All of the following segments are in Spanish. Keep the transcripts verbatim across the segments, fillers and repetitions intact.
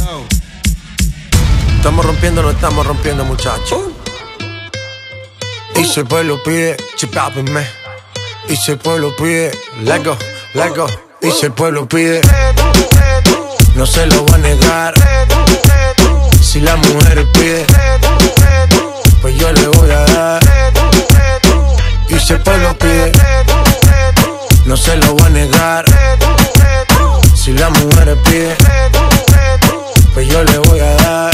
Estamos rompiendo, no estamos rompiendo, muchachos. Y si el pueblo pide, chipápenme. Y si el pueblo pide, let go, let go. Y si el pueblo pide, no se lo va a negar. Si la mujer pide, pues yo le voy a dar. Y si el pueblo pide, no se lo va a negar. Si la mujer pide, pues yo le voy a dar.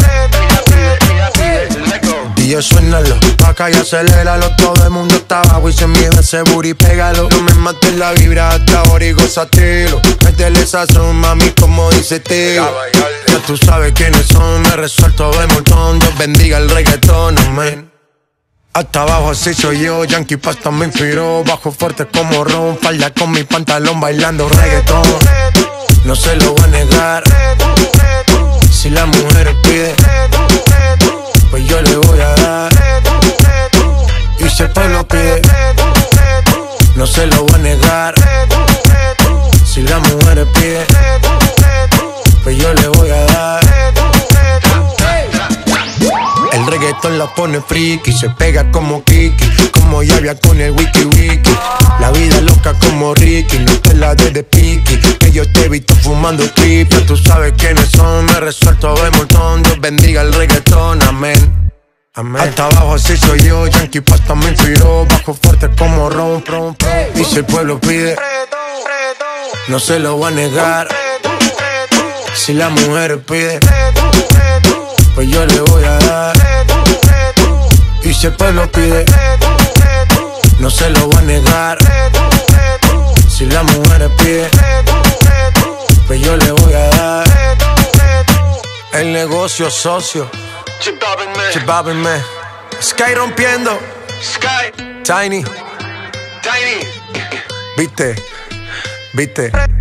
D J suénalo, pa' acá y aceléralo. Todo el mundo está abajo y se mide ese booty, pégalo. No me mates la vibra hasta ahora y gozatelo. Métele sazón, mami, como dice tío. Ya tú sabes quiénes son, me resuelto de montón. Dios bendiga el reggaetón, amén. Hasta abajo así soy yo, Yankee Pasta me inspiró. Bajo fuerte como ron, falda con mi pantalón bailando reggaetón. No se lo voy a negar. Si la mujer pide, pues yo le voy a dar. Y si el pueblo pide, no se lo voy a negar. Si la mujer pide, pues yo le voy a dar. El reggaetón la pone friki, se pega como Kiki, como Yavia con el wiki wiki. La vida loca como Ricky, no te la des de piqui, que yo te he visto fumando triple. Tú sabes quiénes son, me resuelto de montón. Dios bendiga el reggaetón, amén. Amén. Hasta abajo así soy yo, Yankee Pasta me inspiró. Bajo fuerte como ron, ron, ron. Y si el pueblo pide, no se lo voy a negar. Si la mujer pide, pues yo le voy a dar. Y si el pueblo pide, no se lo voy a negar. Si la mujer pide, pues yo le voy a dar. El negocio socio, chipápenme. Sky rompiendo, Sky, Tiny, Tiny. viste, viste.